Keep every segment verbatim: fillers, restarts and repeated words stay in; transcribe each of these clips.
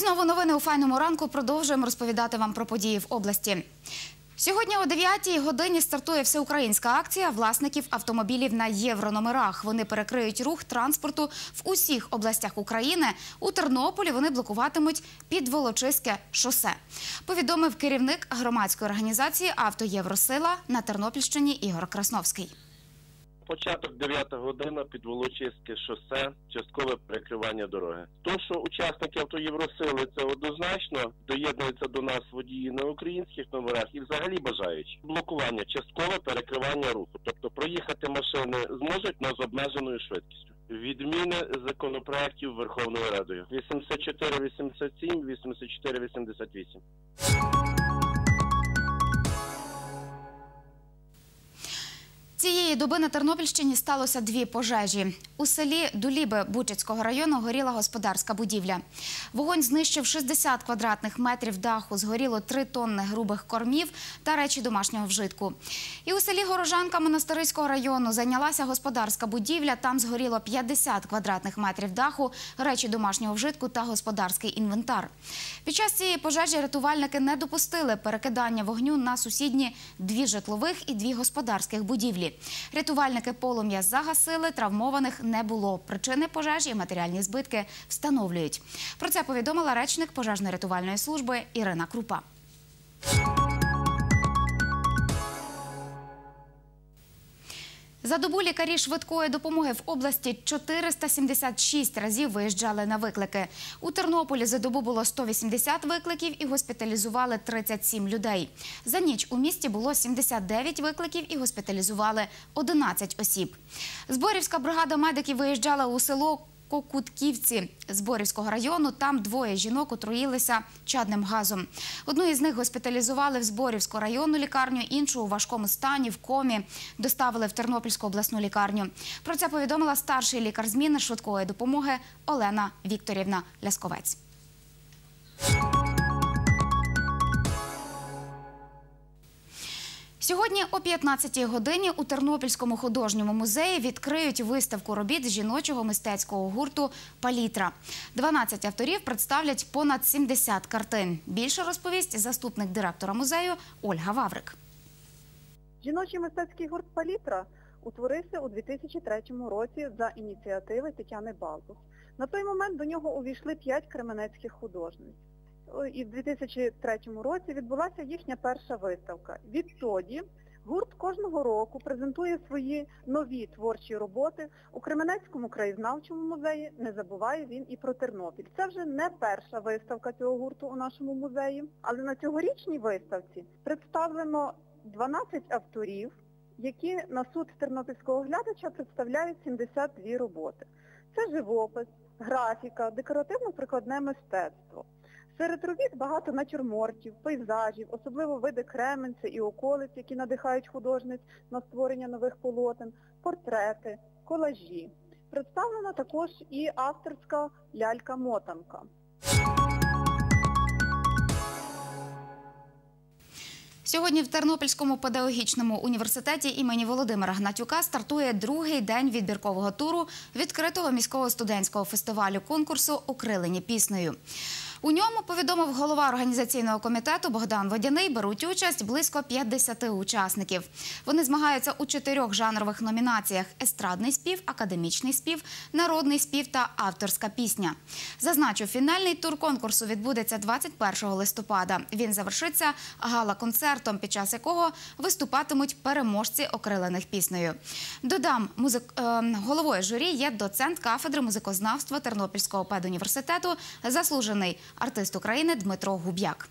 Знову новини у файному ранку. Продовжуємо розповідати вам про події в області. Сьогодні о дев'ятій годині стартує всеукраїнська акція власників автомобілів на єврономерах. Вони перекриють рух транспорту в усіх областях України. У Тернополі вони блокуватимуть Підволочиське шосе. Повідомив керівник громадської організації «Автоєвросила» на Тернопільщині Ігор Красновський. Початок дев'ята година, Підволочиське шосе, часткове перекривання дороги. То, що учасники «Автоєвросили» це однозначно, доєднуються до нас водії на українських номерах і взагалі бажаючи. Блокування, часткове перекривання руху. Тобто проїхати машини зможуть, але з обмеженою швидкістю. Відміни законопроєктів Верховною Радою. вісімдесят чотири вісімдесят сім, вісімдесят чотири вісімдесят вісім. Цієї доби на Тернопільщині сталося дві пожежі. У селі Дуліби Бучацького району горіла господарська будівля. Вогонь знищив шістдесят квадратних метрів даху, згоріло три тонни грубих кормів та речі домашнього вжитку. І у селі Горожанка Монастириського району зайнялася господарська будівля, там згоріло п'ятдесят квадратних метрів даху, речі домашнього вжитку та господарський інвентар. Під час цієї пожежі рятувальники не допустили перекидання вогню на сусідні дві житлових і дві господарських будівлі. Рятувальники полум'я загасили, травмованих не було. Причини пожежі і матеріальні збитки встановлюють. Про це повідомила речник пожежно-рятувальної служби Ірина Крупа. За добу лікарі швидкої допомоги в області чотириста сімдесят шість разів виїжджали на виклики. У Тернополі за добу було сто вісімдесят викликів і госпіталізували тридцять сім людей. За ніч у місті було сімдесят дев'ять викликів і госпіталізували одинадцять осіб. Зборівська бригада медиків виїжджала у село Кокутківці Зборівського району. Там двоє жінок отруїлися чадним газом. Одну із них госпіталізували в Зборівську районну лікарню, іншу у важкому стані, в комі, доставили в Тернопільську обласну лікарню. Про це повідомила старший лікар зміни швидкої допомоги Олена Вікторівна Лясковець. Сьогодні о п'ятнадцятій годині у Тернопільському художньому музеї відкриють виставку робіт жіночого мистецького гурту «Палітра». дванадцять авторів представлять понад сімдесят картин. Більше розповість заступник директора музею Ольга Ваврик. Жіночий мистецький гурт «Палітра» утворився у дві тисячі третьому році за ініціативи Тетяни Балбус. На той момент до нього увійшли п'ять кременецьких художниць. І в дві тисячі третьому році відбулася їхня перша виставка. Відтоді гурт кожного року презентує свої нові творчі роботи у Кременецькому краєзнавчому музеї. Не забуває він і про Тернопіль. Це вже не перша виставка цього гурту у нашому музеї, але на цьогорічній виставці представлено дванадцять авторів, які на суд тернопільського глядача представляють сімдесят дві роботи. Це живопис, графіка, декоративно-прикладне мистецтво. Серед робіт багато натюрмортів, пейзажів, особливо види Кременця і околиць, які надихають художниць на створення нових полотен, портрети, колажі. Представлена також і авторська лялька-мотанка. Сьогодні в Тернопільському педагогічному університеті імені Володимира Гнатюка стартує другий день відбіркового туру відкритого міського студентського фестивалю конкурсу «Окрилені піснею». У ньому, повідомив голова організаційного комітету Богдан Водяний, беруть участь близько п'ятдесяти учасників. Вони змагаються у чотирьох жанрових номінаціях – естрадний спів, академічний спів, народний спів та авторська пісня. Зазначу, фінальний тур конкурсу відбудеться двадцять першого листопада. Він завершиться гала-концертом, під час якого виступатимуть переможці окрилених піснею. Додам, музик... головою журі є доцент кафедри музикознавства Тернопільського педуніверситету, заслужений артист України Дмитро Губ'як.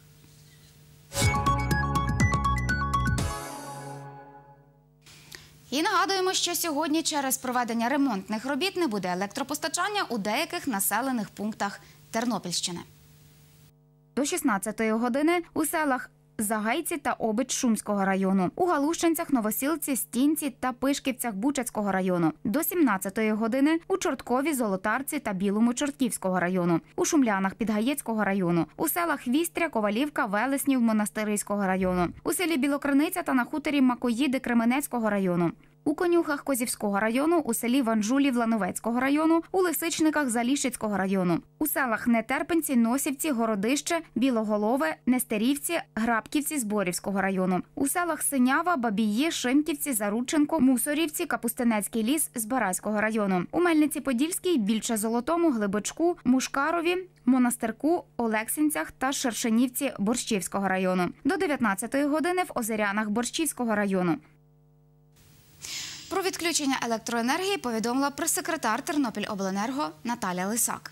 І нагадуємо, що сьогодні через проведення ремонтних робіт не буде електропостачання у деяких населених пунктах Тернопільщини. До шістнадцятої години у селах Загайці та Обич Шумського району, у Галущинцях, Новосілці, Стінці та Пишківцях Бучацького району. До сімнадцятої години у Чорткові, Золотарці та Білому Чортківського району, у Шумлянах Підгаєцького району, у селах Вістря, Ковалівка, Велеснів Монастириського району, у селі Білокриниця та на хуторі Макоїди Кременецького району, у Конюхах Козівського району, у селі Ванжулів Лановецького району, у Лисичниках Заліщицького району, у селах Нетерпенці, Носівці, Городище, Білоголове, Нестерівці, Грабківці Зборівського району, у селах Синява, Бабії, Шимківці, Зарудченко, Мусорівці, Капустинецький ліс Збаразького району, у Мельниці-Подільській, Більче Золотому, Глибочку, Мушкарові, Монастирку, Олексинцях та Шершенівці Борщівського району. До дев'ятнадцятої години в Озерянах Борщівського району. Про відключення електроенергії повідомила прес-секретар Тернопільобленерго Наталя Лисак.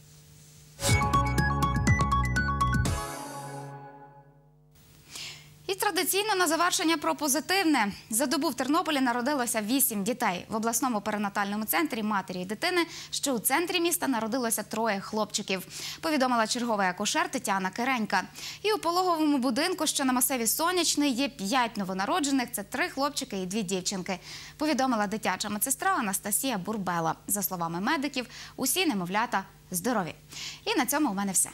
І традиційно на завершення про позитивне. За добу в Тернополі народилося вісім дітей. В обласному перинатальному центрі матері і дитини, що у центрі міста, народилося троє хлопчиків, повідомила черговий акушер Тетяна Киренька. І у пологовому будинку, що на масиві Сонячний, є п'ять новонароджених – це три хлопчики і дві дівчинки, повідомила дитяча медсестра Анастасія Бурбела. За словами медиків, усі немовлята здорові. І на цьому у мене все.